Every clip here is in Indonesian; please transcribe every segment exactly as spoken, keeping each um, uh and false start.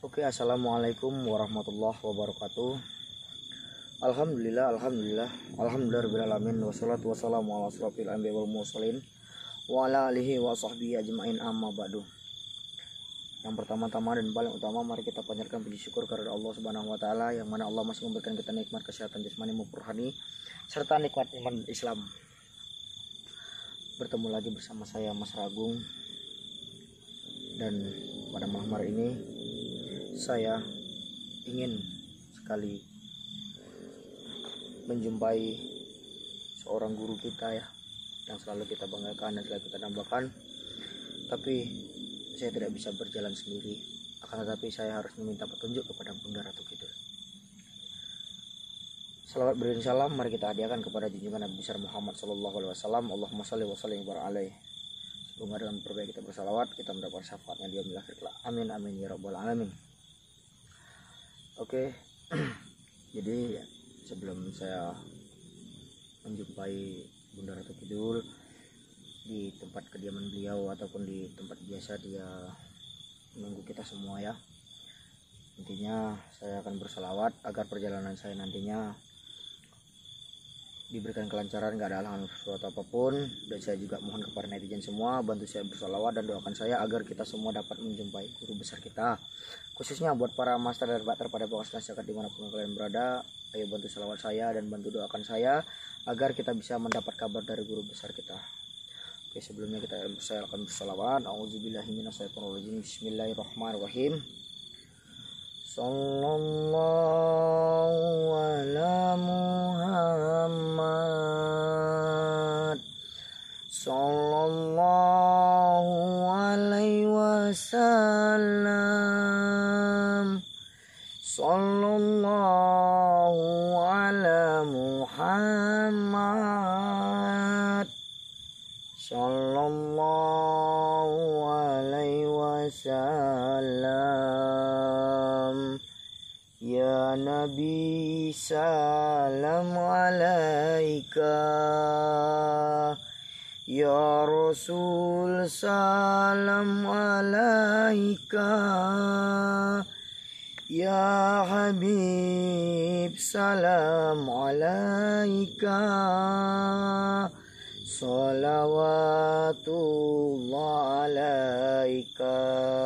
Oke, assalamualaikum warahmatullahi wabarakatuh. Alhamdulillah, alhamdulillah, alhamdulillahirobbilalamin. Wassalatu wassalamu ala asrofil anbiya wal mursalin wa ala alihi wa sahbihi ajmain, amma ba'du. Yang pertama-tama dan paling utama, mari kita panjatkan puji syukur kepada Allah Subhanahu wa taala, yang mana Allah masih memberikan kita nikmat kesehatan jasmani maupun rohani serta nikmat iman Islam. Bertemu lagi bersama saya Mas Ragung, dan pada malam hari ini saya ingin sekali menjumpai seorang guru kita ya, yang selalu kita banggakan dan selalu kita dambakan. Tapi saya tidak bisa berjalan sendiri, akan tetapi saya harus meminta petunjuk kepada Bunda Ratu Kidul. Salawat beriring salam mari kita hadiahkan kepada junjungan Nabi besar Muhammad Sallallahu Alaihi Wasallam. Allahumma sholli wa sallim wa barik alaihi. Semoga dalam perbaiki kita bersalawat, kita mendapat syafaatnya di yaumil akhir. Amin amin ya rabbal alamin. Oke, jadi sebelum saya menjumpai Bunda Ratu Kidul di tempat kediaman beliau ataupun di tempat biasa dia menunggu kita semua ya, intinya saya akan bersalawat agar perjalanan saya nantinya diberikan kelancaran, gak ada halangan sesuatu apapun. Dan saya juga mohon kepada netizen semua bantu saya bersalawat dan doakan saya agar kita semua dapat menjumpai guru besar kita, khususnya buat para master dan bakter pada pokok masyarakat dimanapun kalian berada. Ayo bantu salawat saya dan bantu doakan saya agar kita bisa mendapat kabar dari guru besar kita. Oke, sebelumnya kita saya akan bersalawat. A'udzubillahi minasyaitonirrajim. Bismillahirrahmanirrahim. Sallallahu ala Muhammad Sallallahu alaihi wasallam. Sallallahu ala Muhammad Sallallahu alaihi wasallam. Ya Nabi salam alaika, ya Rasul salam alaika, ya Habib salam alaika, salawatullah alaika.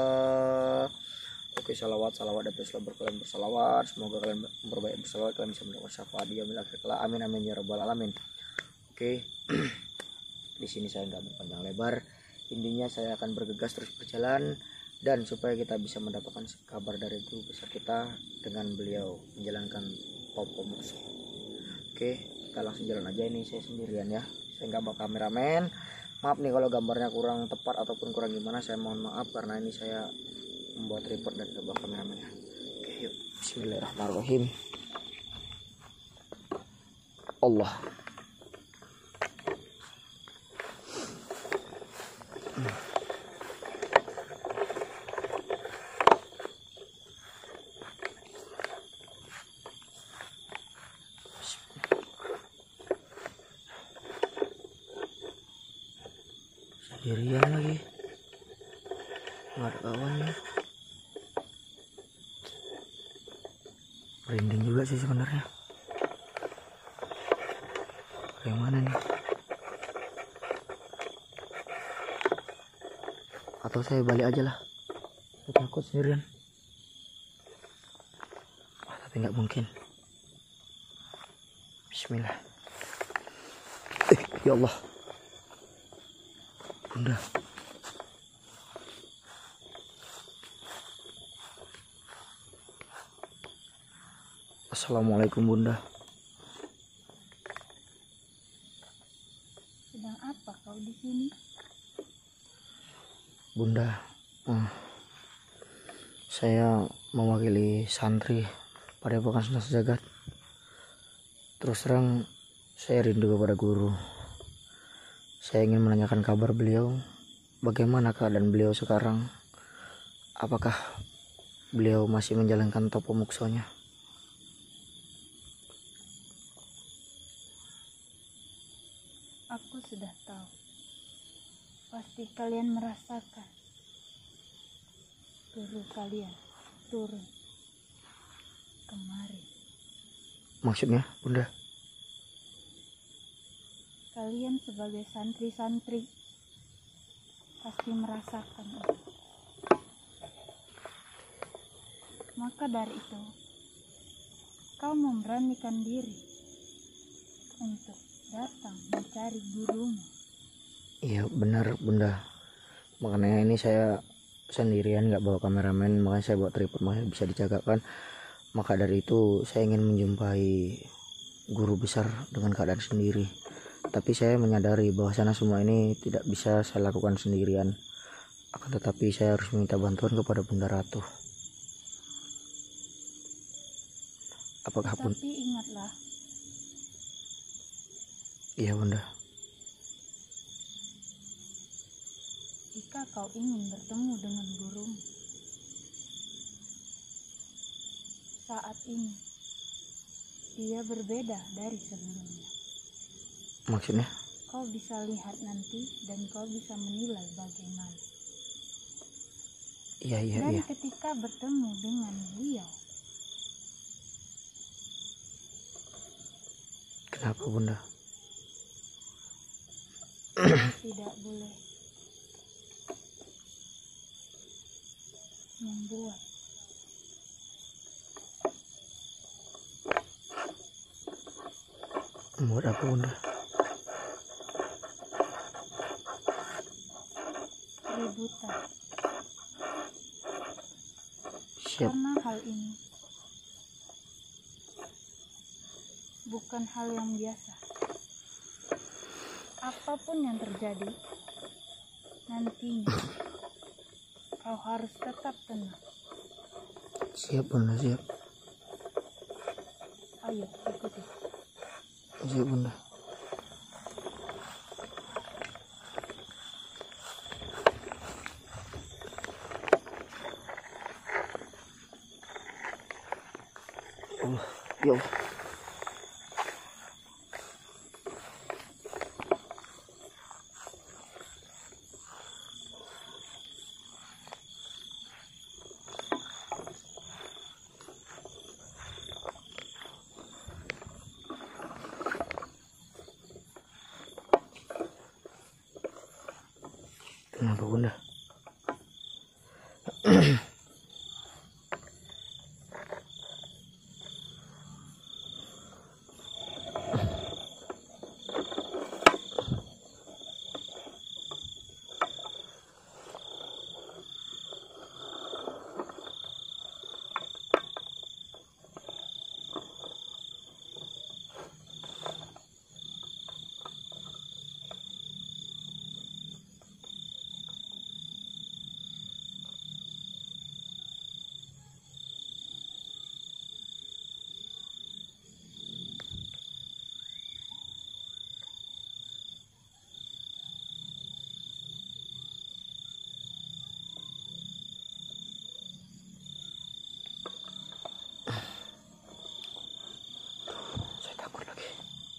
Oke, salawat, salawat dan selalu kalian bersalawat. Semoga kalian memperbaiki bersalawat, kalian bisa mendapat syafaat di yaumil akhir. Amin amin ya rabbal alamin. Oke, di sini saya nggak berpanjang lebar. Intinya saya akan bergegas terus berjalan, dan supaya kita bisa mendapatkan kabar dari guru besar kita dengan beliau menjalankan Popo Mukso. Oke, kita langsung jalan aja. Ini saya sendirian ya, saya nggak bawa kameramen. Maaf nih kalau gambarnya kurang tepat ataupun kurang gimana, saya mohon maaf karena ini saya membuat report dan ke bawah kameramen. Oke, yuk. Bismillahirrahmanirrahim. Allah. Sendirian lagi, nggak ada kawannya. Merinding juga sih sebenarnya. Bagaimana nih? Atau saya balik aja lah. Saya takut sendirian. Wah, tapi nggak mungkin. Bismillah. Eh, ya Allah. Bunda. Assalamualaikum Bunda. Sedang apa kau di sini? Bunda, hmm, saya mewakili santri pada Padepokan Sunan Sejagat. Terus terang saya rindu kepada guru. Saya ingin menanyakan kabar beliau, bagaimana keadaan beliau sekarang. Apakah beliau masih menjalankan Popo Muksonya? Aku sudah tahu. Pasti kalian merasakan guru kalian turun kemari. Maksudnya, Bunda? Kalian sebagai santri-santri pasti merasakan itu. Maka dari itu, kau memberanikan diri untuk datang mencari gurumu. Iya benar Bunda. Makanya ini saya sendirian, nggak bawa kameramen, makanya saya bawa tripod, makanya bisa dijagakan. Maka dari itu saya ingin menjumpai guru besar dengan keadaan sendiri. Tapi saya menyadari bahwa sana semua ini tidak bisa saya lakukan sendirian. Akan tetapi saya harus meminta bantuan kepada Bunda Ratu. Apakah pun? Tapi ingatlah, Iya Bunda. jika kau ingin bertemu dengan gurumu saat ini, dia berbeda dari sebelumnya. Maksudnya? Kau bisa lihat nanti dan kau bisa menilai bagaimana. Iya iya Dan iya. ketika bertemu dengan beliau, Kenapa Bunda? tidak boleh membuat Membuat apa Bunda? keributan. Siap. Karena hal ini bukan hal yang biasa. Apapun yang terjadi nantinya, kau harus tetap tenang. Siap Bunda, siap. Ayo ikuti. Siap Bunda. Allah, ya Allah. Kenapa Bunda? Saya takut lagi.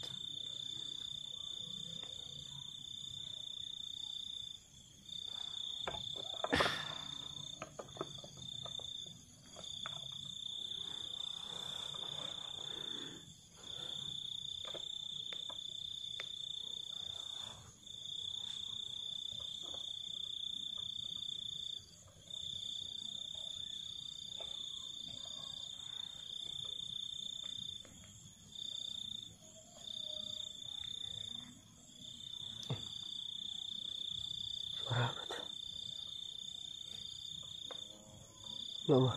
Suara apa tuh? Ya Allah.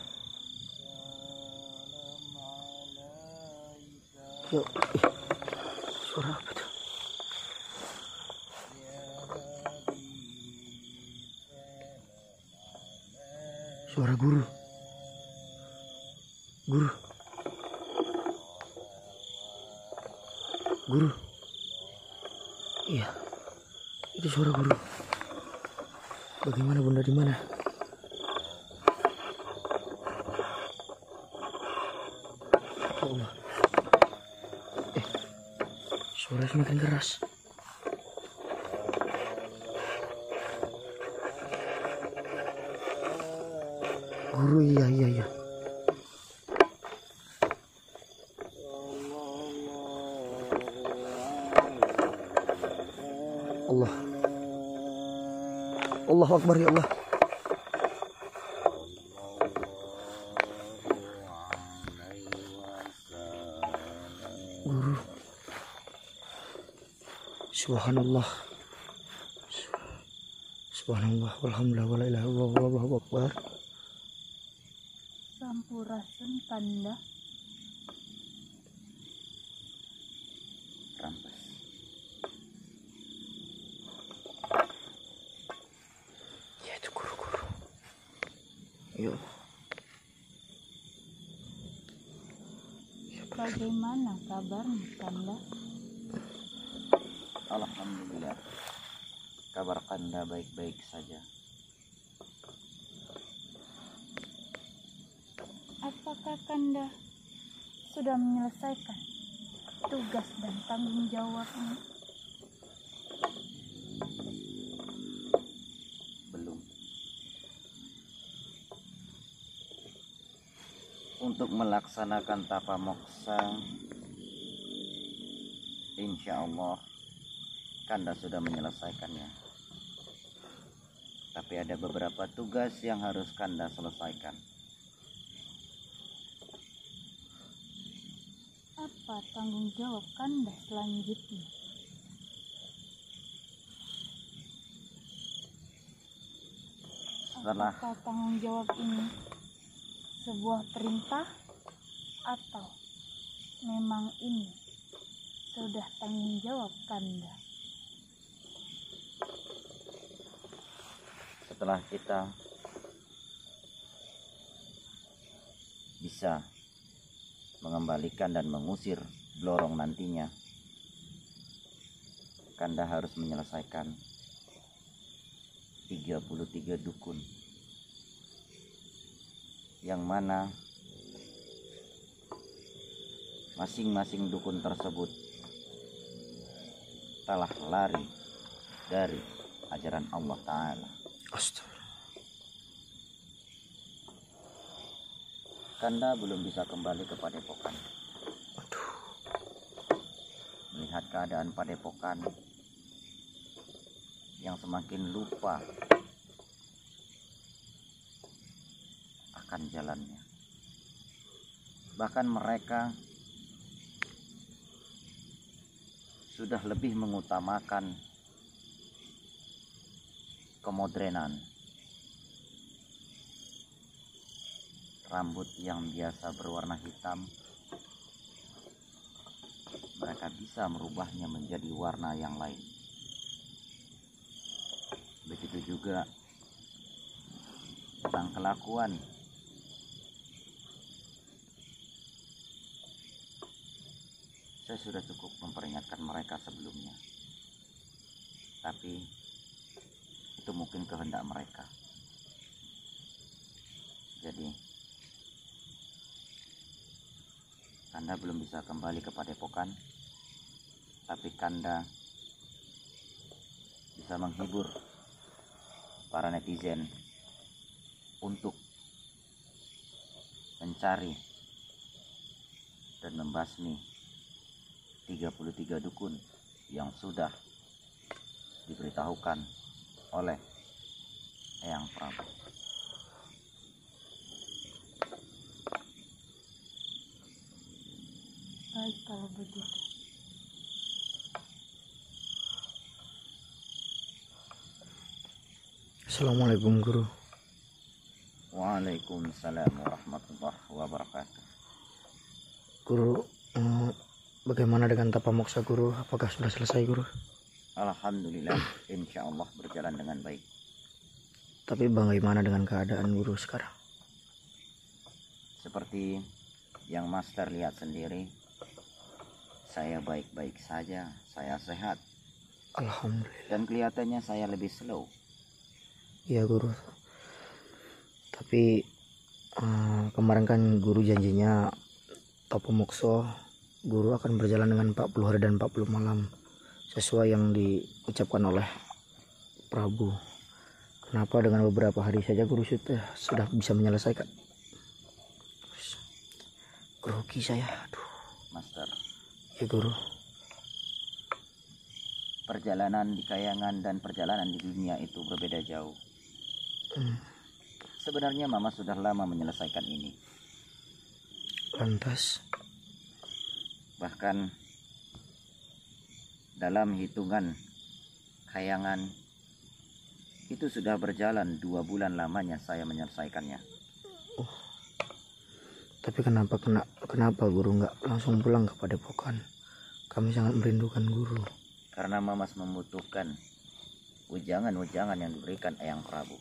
Ya, ih, suara apa tuh? Suara guru. Guru. Guru. Iya. Itu suara guru. Bagaimana Bunda, di mana? Ya Allah. Eh, suara semakin keras. Guru, iya iya iya. Allahu Akbar ya Allah. Guru. Subhanallah. Subhanallah walhamdulillah wala ilaha illallah wallahu akbar. Sampurasun kanda. Rampas. Ya itu guru-guru. Ayo. Bagaimana kabarmu kanda? Alhamdulillah. Kabar kanda baik-baik saja. Apakah kanda sudah menyelesaikan tugas dan tanggung jawabmu? Belum. Untuk melaksanakan tapa moksa, insya Allah kanda sudah menyelesaikannya. Tapi ada beberapa tugas yang harus kanda selesaikan. Apa tanggung jawab kanda selanjutnya? Setelah Apakah tanggung jawab ini sebuah perintah atau memang ini sudah tanggung jawab kanda? setelah kita bisa mengembalikan dan mengusir Blorong nantinya, kanda harus menyelesaikan tiga puluh tiga dukun, yang mana masing-masing dukun tersebut telah lari dari ajaran Allah Ta'ala. Astaga. Kanda belum bisa kembali ke padepokan. Aduh. Melihat keadaan padepokan yang semakin lupa akan jalannya. Bahkan mereka sudah lebih mengutamakan kemodernan. Rambut yang biasa berwarna hitam, mereka bisa merubahnya menjadi warna yang lain. Begitu juga tentang kelakuan. Saya sudah cukup memperingatkan mereka sebelumnya, tapi itu mungkin kehendak mereka. Jadi kanda belum bisa kembali ke padepokan, tapi kanda bisa menghibur para netizen untuk mencari dan membasmi tiga puluh tiga dukun yang sudah diberitahukan oleh Eyang Prabu. Baik kalau begitu. Assalamualaikum guru. Waalaikumsalam warahmatullahi wabarakatuh. Guru, eh, bagaimana dengan tapa moksa guru? Apakah sudah selesai guru? Alhamdulillah, insya Allah berjalan dengan baik. Tapi bagaimana dengan keadaan guru sekarang? Seperti yang master lihat sendiri, saya baik-baik saja, saya sehat. Alhamdulillah. Dan kelihatannya saya lebih slow. Iya guru. Tapi eh, kemarin kan guru janjinya tapa moksa guru akan berjalan dengan empat puluh hari dan empat puluh malam, sesuai yang diucapkan oleh Prabu. Kenapa dengan beberapa hari saja guru sudah sudah bisa menyelesaikan? Grogi saya, aduh. Master, Ya guru. perjalanan di kayangan dan perjalanan di dunia itu berbeda jauh. Hmm. Sebenarnya Mama sudah lama menyelesaikan ini. Lantas? Bahkan dalam hitungan khayangan itu sudah berjalan dua bulan lamanya saya menyelesaikannya. Oh. Tapi kenapa kena, kenapa guru nggak langsung pulang ke Padepokan? Kami sangat merindukan guru. Karena Mamas membutuhkan ujangan-ujangan yang diberikan Eyang Prabu,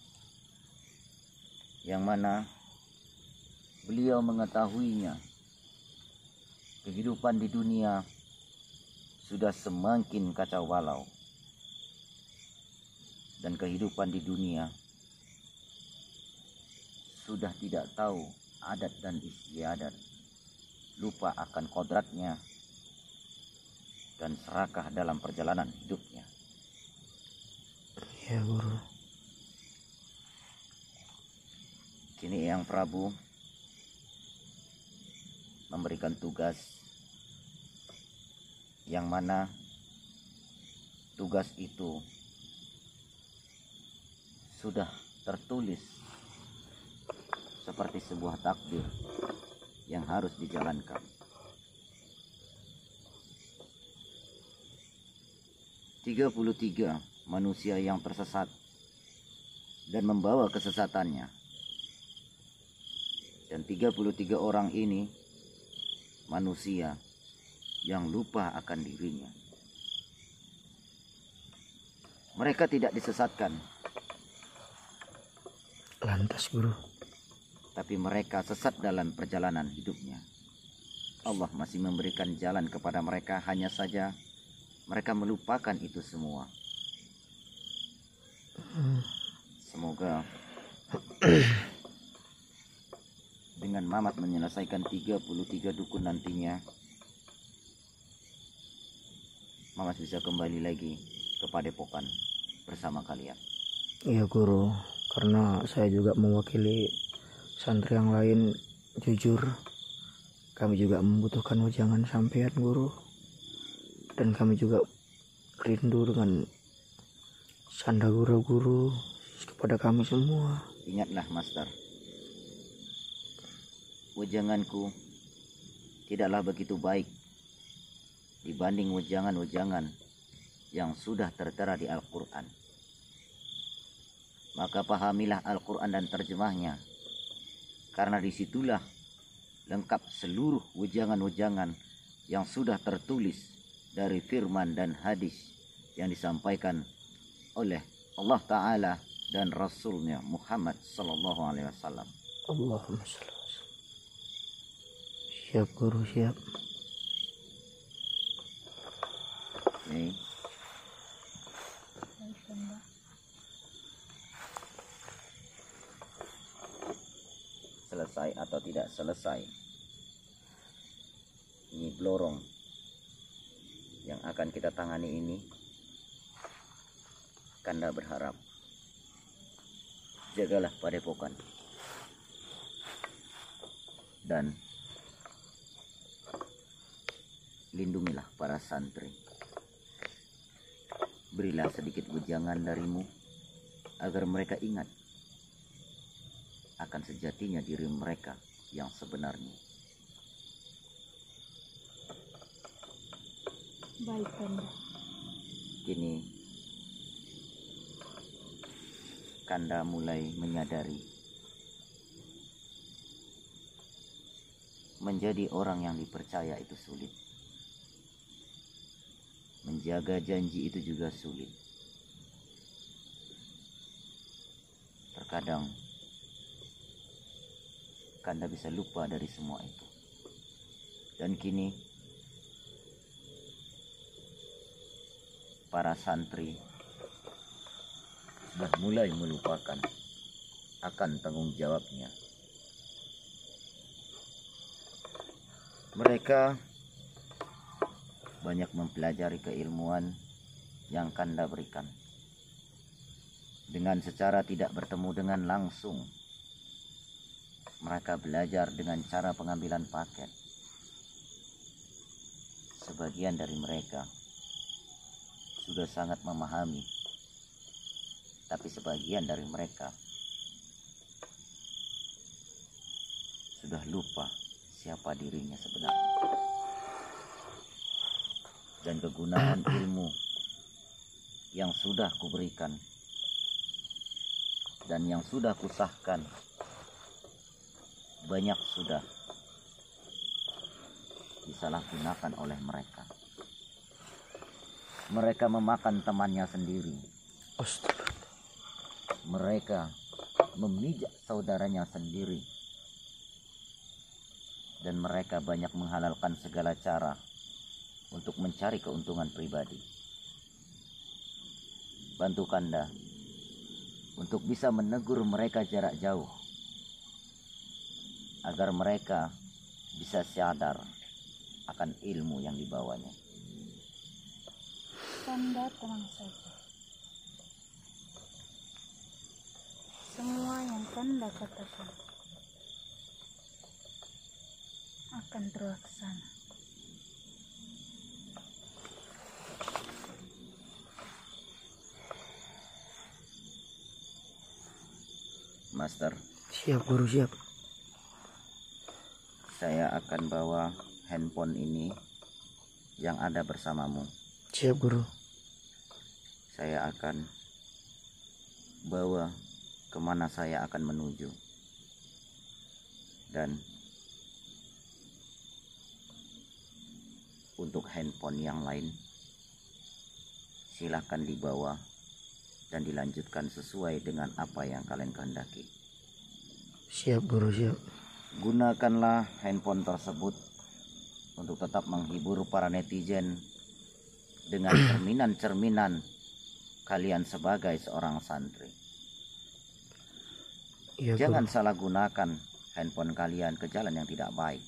yang mana beliau mengetahuinya. Kehidupan di dunia sudah semakin kacau balau, dan kehidupan di dunia sudah tidak tahu adat dan istiadat, lupa akan kodratnya dan serakah dalam perjalanan hidupnya. Ya guru. Kini Eyang Prabu memberikan tugas, yang mana tugas itu sudah tertulis seperti sebuah takdir yang harus dijalankan. tiga puluh tiga manusia yang tersesat dan membawa kesesatannya. Dan tiga puluh tiga orang ini manusia yang lupa akan dirinya. Mereka tidak disesatkan, Lantas guru? tapi mereka sesat dalam perjalanan hidupnya. Allah masih memberikan jalan kepada mereka, hanya saja mereka melupakan itu semua. Semoga dengan Mamat menyelesaikan tiga puluh tiga dukun nantinya, Mamat bisa kembali lagi ke Padepokan bersama kalian. Iya guru, karena saya juga mewakili santri yang lain. Jujur, kami juga membutuhkan ujangan sampean guru, dan kami juga rindu dengan sanda guru-guru kepada kami semua. Ingatlah Master, ujanganku tidaklah begitu baik dibanding ujangan-ujangan yang sudah tertera di Al-Quran. Maka pahamilah Al-Quran dan terjemahnya, karena disitulah lengkap seluruh ujangan-ujangan yang sudah tertulis dari firman dan hadis yang disampaikan oleh Allah Ta'ala dan Rasulnya Muhammad Sallallahu Alaihi Wasallam. Allahumma shalli wa sallam. Siap guru, siap. Oke. Baik, Bunda. Selesai atau tidak selesai, ini blorong yang akan kita tangani ini, Kanda berharap jagalah Padepokan dan lindungilah para santri. Berilah sedikit ujangan darimu agar mereka ingat akan sejatinya diri mereka yang sebenarnya. Baik, Bunda. Kini Kanda mulai menyadari menjadi orang yang dipercaya itu sulit. Menjaga janji itu juga sulit. Terkadang Kanda bisa lupa dari semua itu. Dan kini para santri sudah mulai melupakan akan tanggung jawabnya. Mereka banyak mempelajari keilmuan yang Kanda berikan dengan secara tidak bertemu dengan langsung. Mereka belajar dengan cara pengambilan paket. Sebagian dari mereka sudah sangat memahami tapi sebagian dari mereka sudah lupa siapa dirinya sebenarnya. Dan kegunaan ilmu yang sudah kuberikan dan yang sudah kusahkan banyak sudah disalahgunakan oleh mereka. Mereka memakan temannya sendiri. Astaga. Mereka memijak saudaranya sendiri. Dan mereka banyak menghalalkan segala cara untuk mencari keuntungan pribadi. Bantu Kanda untuk bisa menegur mereka jarak jauh, agar mereka bisa sadar akan ilmu yang dibawanya. Kanda tenang saja. Semua yang Kanda katakan akan terlaksana. Master, Siap guru, siap. saya akan bawa handphone ini yang ada bersamamu. Siap guru. Saya akan bawa kemana saya akan menuju. Dan untuk handphone yang lain, silakan dibawa dan dilanjutkan sesuai dengan apa yang kalian kehendaki. Siap guru, siap. Gunakanlah handphone tersebut untuk tetap menghibur para netizen dengan cerminan-cerminan kalian sebagai seorang santri. Iya, Jangan guru. salah gunakan handphone kalian ke jalan yang tidak baik.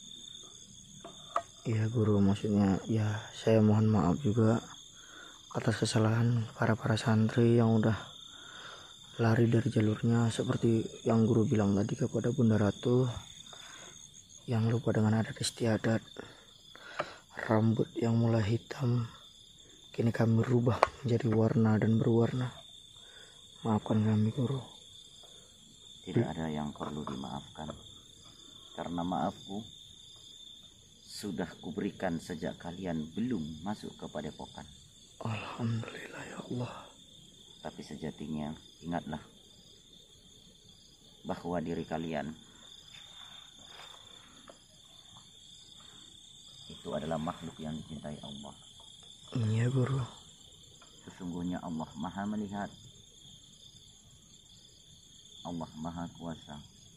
Iya guru, maksudnya ya saya mohon maaf juga atas kesalahan para-para santri yang udah lari dari jalurnya, seperti yang guru bilang tadi kepada Bunda Ratu yang lupa dengan adat istiadat. Rambut yang mulai hitam kini kami rubah menjadi warna dan berwarna. Maafkan kami guru. Tidak ada yang perlu dimaafkan, karena maafku sudah kuberikan sejak kalian belum masuk ke padepokan. Alhamdulillah ya Allah. Tapi sejatinya ingatlah bahwa diri kalian itu adalah makhluk yang dicintai Allah. Iya guru. Sesungguhnya Allah Maha melihat, Allah Maha kuasa,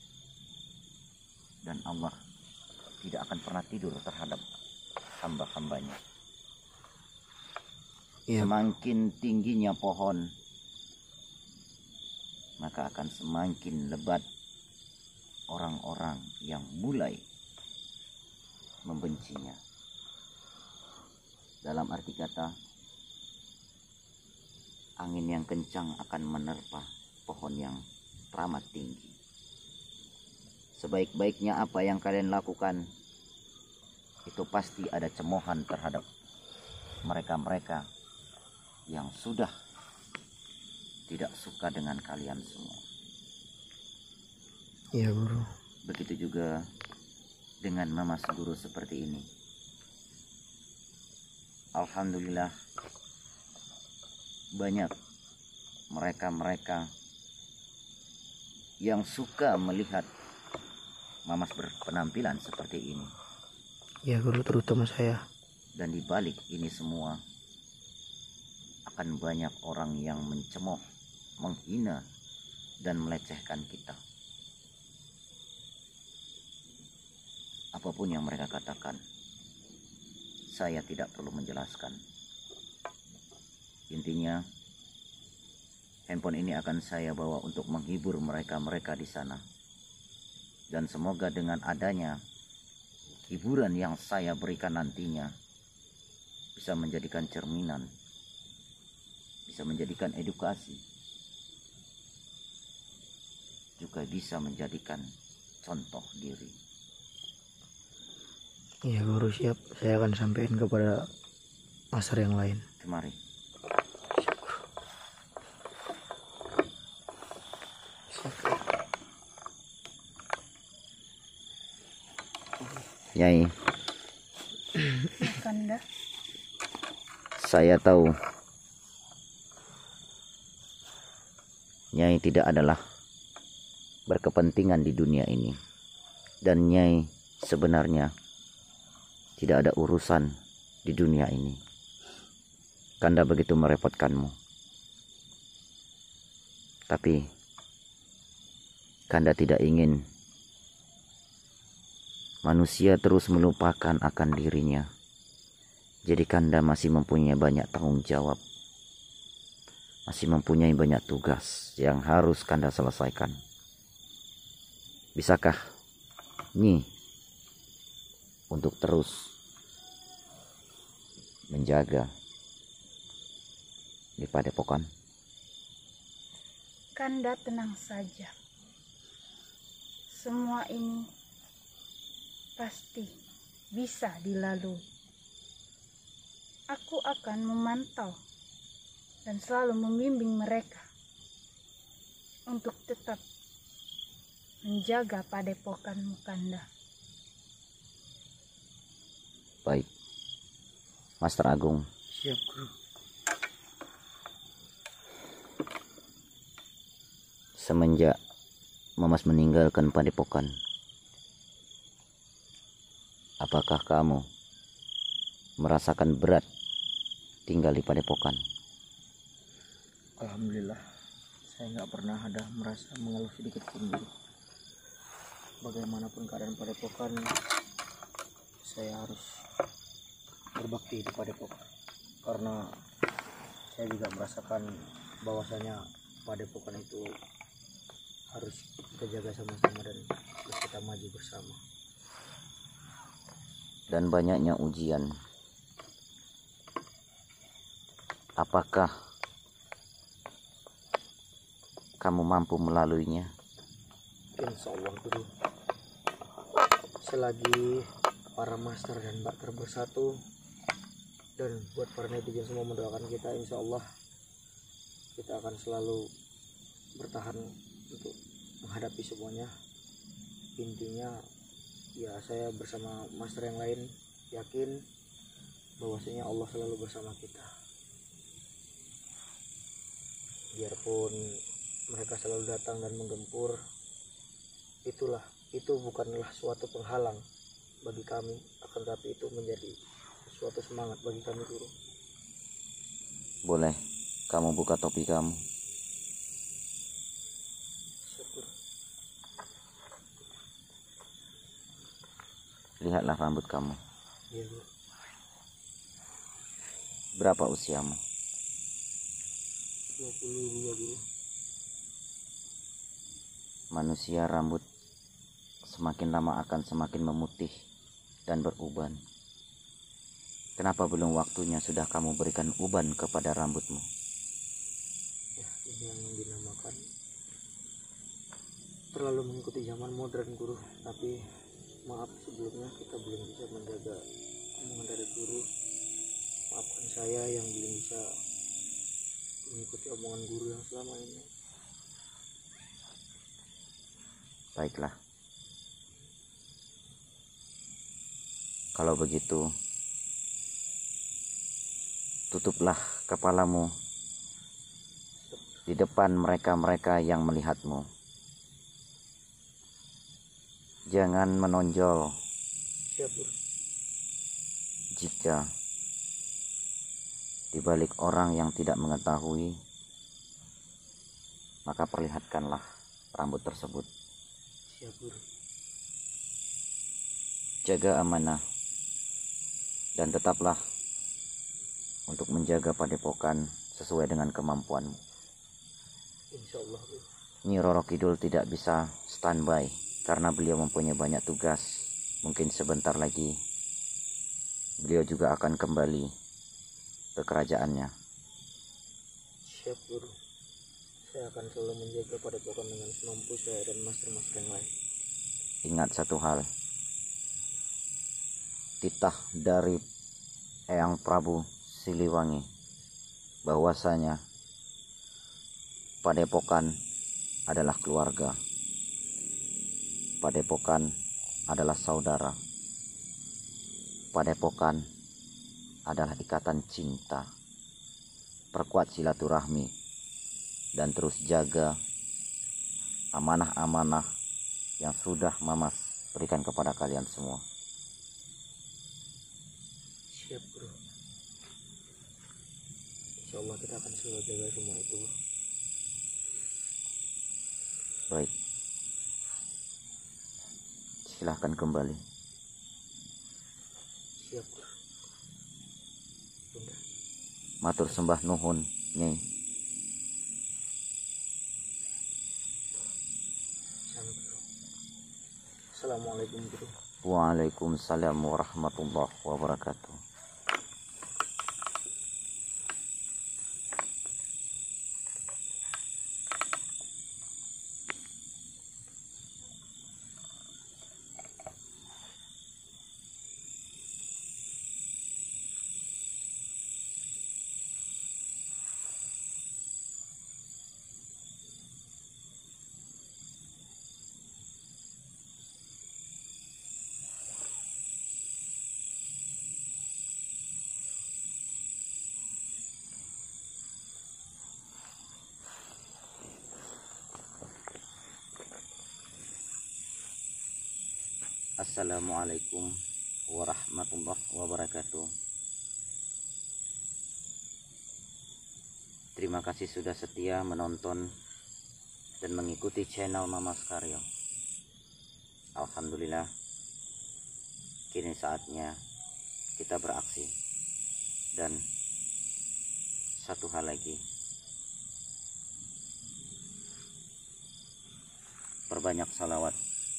dan Allah tidak akan pernah tidur terhadap hamba-hambanya. Iya. Semakin tingginya pohon, maka akan semakin lebat orang-orang yang mulai membencinya. Dalam arti kata, angin yang kencang akan menerpa pohon yang teramat tinggi. Sebaik-baiknya apa yang kalian lakukan, itu pasti ada cemoohan terhadap mereka-mereka yang sudah tidak suka dengan kalian semua. Iya guru. Begitu juga dengan mamas guru seperti ini. Alhamdulillah, banyak mereka-mereka yang suka melihat mamas berpenampilan seperti ini. Iya guru, terutama saya. Dan di balik ini semua akan banyak orang yang mencemooh, menghina, dan melecehkan kita. Apapun yang mereka katakan, saya tidak perlu menjelaskan. Intinya, handphone ini akan saya bawa untuk menghibur mereka-mereka di sana. Dan semoga dengan adanya hiburan yang saya berikan nantinya bisa menjadikan cerminan, bisa menjadikan edukasi, juga bisa menjadikan contoh diri. Iya guru, siap. Saya akan sampaikan kepada master yang lain. Kemari. Nyai, Ya Kanda. saya tahu Nyai tidak adalah berkepentingan di dunia ini, dan Nyai sebenarnya tidak ada urusan di dunia ini. Kanda begitu merepotkanmu, tapi Kanda tidak ingin manusia terus melupakan akan dirinya. Jadi Kanda masih mempunyai banyak tanggung jawab, masih mempunyai banyak tugas yang harus Kanda selesaikan. Bisakah Nyi untuk terus menjaga di padepokan? Kanda tenang saja. Semua ini pasti bisa dilalui. Aku akan memantau dan selalu membimbing mereka untuk tetap menjaga padepokanmu, Kanda. Baik, Master Agung. Siap, Guru. Semenjak Mamas meninggalkan padepokan, apakah kamu merasakan berat tinggal di padepokan? Alhamdulillah, saya nggak pernah ada merasa mengeluh sedikit pun, Guru. Bagaimanapun keadaan padepokan, saya harus berbakti di padepokan, karena saya juga merasakan bahwasanya padepokan itu harus kita jaga sama-sama dan harus kita maju bersama. Dan banyaknya ujian, apakah kamu mampu melaluinya? Insya Allah, Guru. Selagi para master dan bakter bersatu, dan buat para netizen semua mendoakan kita, insya Allah kita akan selalu bertahan untuk menghadapi semuanya. Intinya ya, saya bersama master yang lain yakin bahwasanya Allah selalu bersama kita. Biarpun mereka selalu datang dan menggempur, itulah itu bukanlah suatu penghalang bagi kami, akan tapi itu menjadi suatu semangat bagi kami, Guru. Boleh kamu buka topi kamu? Syukur. Lihatlah rambut kamu. Iya, Guru. Berapa usiamu? dua puluh dua, Guru. Manusia rambut semakin lama akan semakin memutih dan beruban. Kenapa belum waktunya sudah kamu berikan uban kepada rambutmu? Ya, ini yang dinamakan terlalu mengikuti zaman modern, Guru. Tapi maaf sebelumnya kita belum bisa menjaga omongan dari Guru. Maafkan saya yang belum bisa mengikuti omongan Guru yang selama ini. Baiklah. Kalau begitu, tutuplah kepalamu di depan mereka-mereka yang melihatmu. Jangan menonjol. Siap, Guru. Jika di balik orang yang tidak mengetahui, maka perlihatkanlah rambut tersebut. Siap, Guru. Jaga amanah dan tetaplah untuk menjaga padepokan sesuai dengan kemampuanmu. Insya Allah, Guru. Nyi Roro Kidul tidak bisa standby karena beliau mempunyai banyak tugas. Mungkin sebentar lagi beliau juga akan kembali ke kerajaannya. Siap, Guru. Saya akan selalu menjaga padepokan dengan semampu saya dan master-master yang lain. Ingat satu hal, titah dari Eyang Prabu Siliwangi bahwasanya padepokan adalah keluarga, padepokan adalah saudara. Padepokan adalah ikatan cinta. Perkuat silaturahmi dan terus jaga amanah-amanah yang sudah Mamas berikan kepada kalian semua. Siap bro, insya Allah kita akan selalu jaga semua itu. Baik, silahkan kembali. Siap bro. Bunda. Matur sembah nuhun Nyai. Assalamualaikum bro. Waalaikumsalam warahmatullahi wabarakatuh. Assalamualaikum warahmatullahi wabarakatuh. Terima kasih sudah setia menonton dan mengikuti channel Mamas Karyo. Alhamdulillah, kini saatnya kita beraksi. Dan satu hal lagi, perbanyak salawat.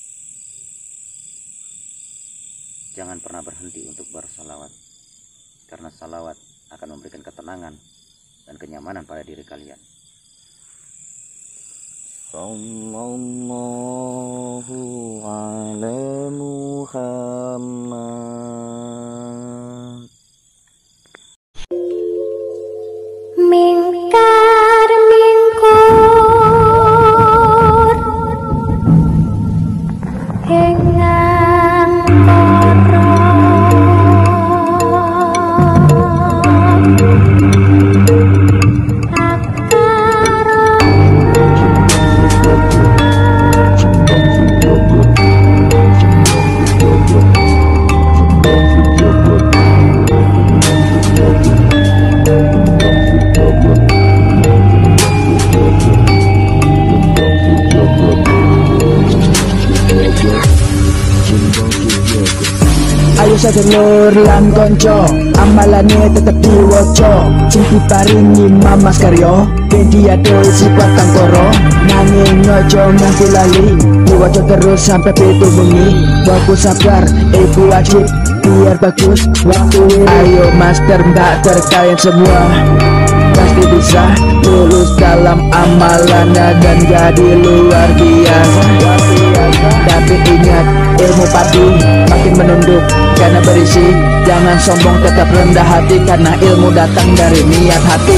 Jangan pernah berhenti untuk bersalawat, karena salawat akan memberikan ketenangan dan kenyamanan pada diri kalian. Sallallahu ala Muhammad. Mingkar mingkur hengang ayo sedulur lan konco, amalane tetep diwoco. Cinti paringi Mamas Karyo, media doi sifat tangkoro. Nanging ngojo nganti lali, diwoco terus sampai pitu bengi. Baku sabar, ibu wajib, biar bagus waktu. Ayo master mbak terkalian semua, pasti bisa lulus dalam amalannya dan jadi luar biasa. Tapi ingat, ilmu pati makin menunduk karena berisi. Jangan sombong, tetap rendah hati, karena ilmu datang dari niat hati.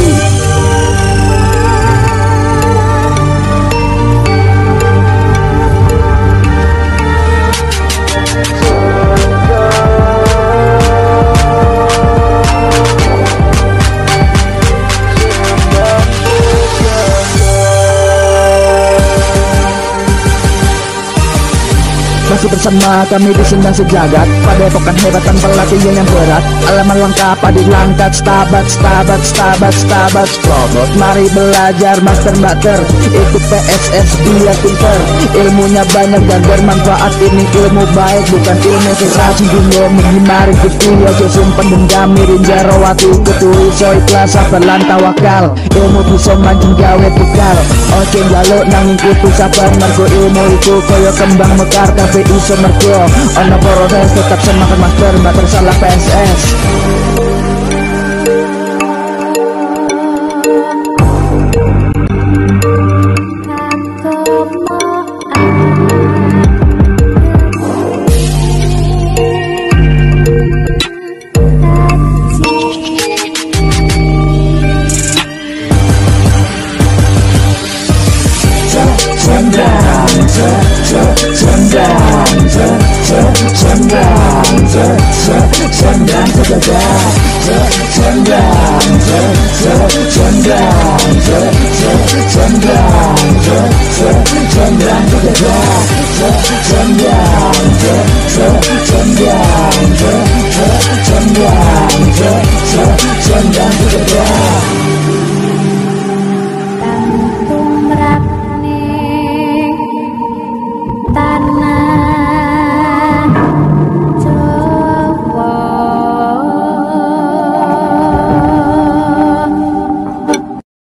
Masih bersama kami di Sindang Sejagat, Padepokan hebat tanpa latihan yang berat. Alaman lengkap adi langkat, stabat, stabat, stabat, stabat, strobot. Mari belajar master master, ikut P S S biar pinter. Ilmunya banyak dan bermanfaat, ini ilmu baik bukan ilmu serasi. Dunia menghimari gitu ya, josim pendendam mirin jarawati. Ketui so ikhlas sabar lan tawakal, ilmu bisa mancing gawe bekal. Oke jaluk nanging kutu sabar, margo ilmu itu koyo kembang mekar. Tapi iso mergo ono proses, tetap semangat master, mbak tersalah P S S. Sendang, sendang, sendang, Sendang, sendang, sendang,